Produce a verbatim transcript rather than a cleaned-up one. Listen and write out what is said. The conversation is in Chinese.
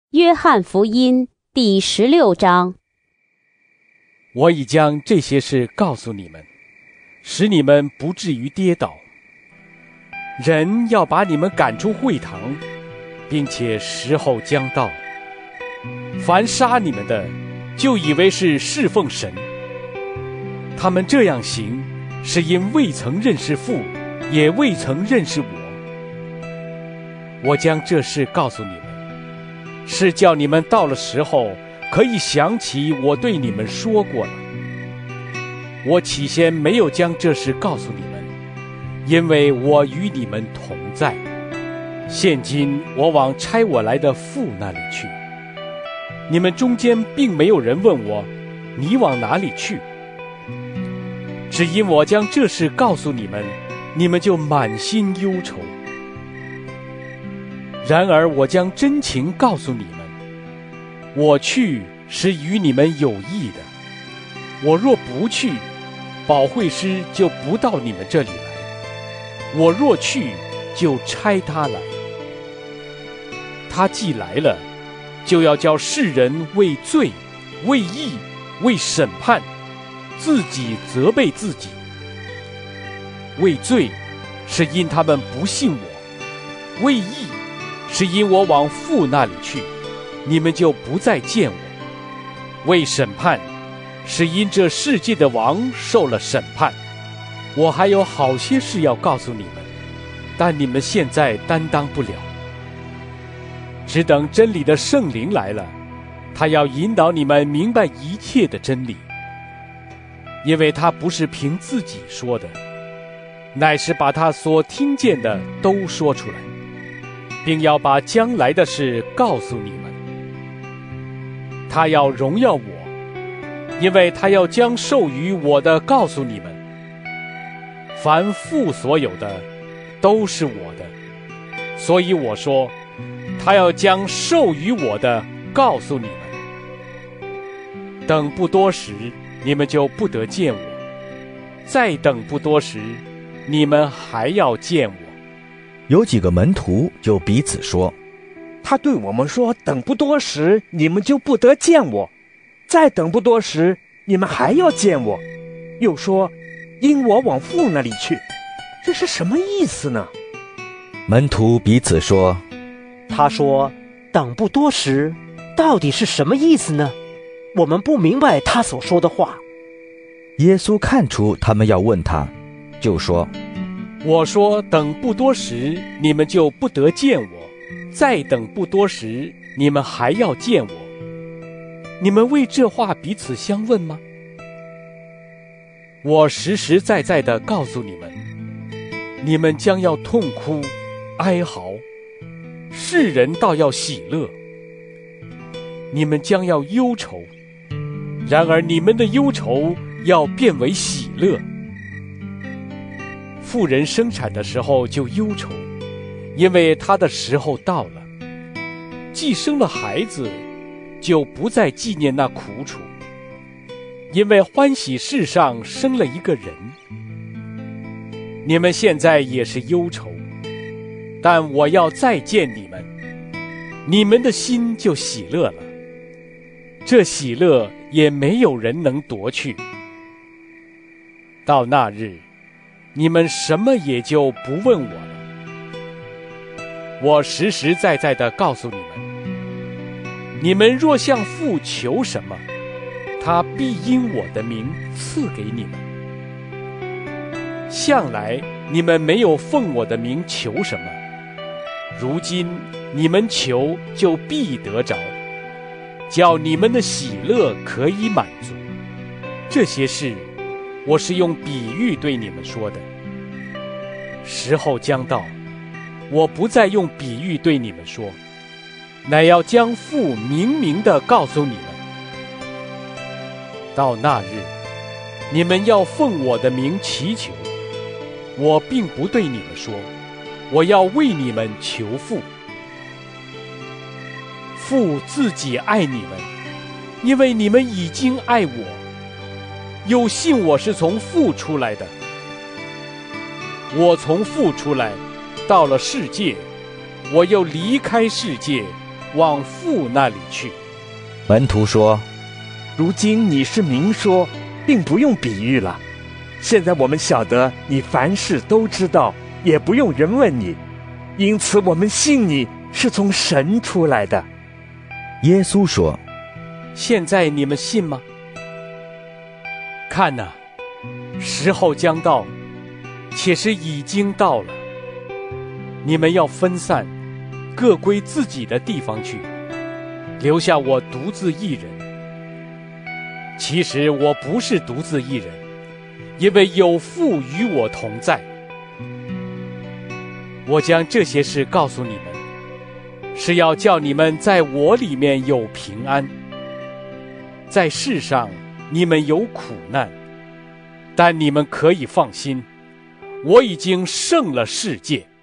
约翰福音第十六章。 我已将这些事告诉你们，使你们不至于跌倒。人要把你们赶出会堂，并且时候将到。凡杀你们的，就以为是侍奉神。他们这样行，是因未曾认识父，也未曾认识我。我将这事告诉你们，是叫你们到了时候，可以想起我对你们说过了。我起先没有将这事告诉你们，因为我与你们同在。现今我往差我来的父那里去。你们中间并没有人问我，你往哪里去？只因我将这事告诉你们，你们就满心忧愁。然而我将真情告诉你们，我去是与你们有益的。我若不去，保惠师就不到你们这里来；我若去，就差他来。他既来了，就要叫世人为罪、为义、为审判，自己责备自己。为罪，是因他们不信我；为义，是因我往父那里去，你们就不再见我；为审判，是因这世界的王受了审判。我还有好些事要告诉你们，但你们现在担当不了。只等真理的圣灵来了，他要引导你们明白一切的真理，因为他不是凭自己说的，乃是把他所听见的都说出来，并要把将来的事告诉你们。他要荣耀我，因为他要将授予我的告诉你们。凡父所有的，都是我的，所以我说，他要将授予我的告诉你们。等不多时，你们就不得见我；再等不多时，你们还要见我。 有几个门徒就彼此说， 他对我们说，等不多时，你们就不得见我；再等不多时，你们还要见我。又说，因我往父那里去。这是什么意思呢？ 门徒彼此说， 他说等不多时，到底是什么意思呢？我们不明白他所说的话。 耶稣看出他们要问他，就说， 我说等不多时，你们就不得见我；再等不多时，你们还要见我。你们为这话彼此相问吗？我实实在在地告诉你们，你们将要痛哭、哀嚎，世人倒要喜乐。你们将要忧愁，然而你们的忧愁要变为喜乐。妇人生产的时候就忧愁，因为她的时候到了。既生了孩子，就不再纪念那苦楚，因为欢喜世上生了一个人。你们现在也是忧愁，但我要再见你们，你们的心就喜乐了。这喜乐也没有人能夺去。到那日，你们什么也就不问我了。我实实在在地告诉你们，你们若向父求什么，他必因我的名赐给你们。向来你们没有奉我的名求什么，如今你们求就必得着，叫你们的喜乐可以满足。这些事我是用比喻对你们说的。时候将到，我不再用比喻对你们说，乃要将父明明地告诉你们。到那日，你们要奉我的名祈求，我并不对你们说，我要为你们求父。父自己爱你们，因为你们已经爱我，有信我是从父出来的。我从父出来，到了世界，我又离开世界， 往父那里去。” 门徒说：“ 如今你是明说，并不用比喻了。现在我们晓得你凡事都知道，也不用人问你，因此我们信你是从神出来的。” 耶稣说：“ 现在你们信吗？看哪，时候将到，且是已经到了。你们要分散，各归自己的地方去，留下我独自一人。其实我不是独自一人，因为有父与我同在。我将这些事告诉你们，是要叫你们在我里面有平安。在世上你们有苦难，但你们可以放心，我已经胜了世界。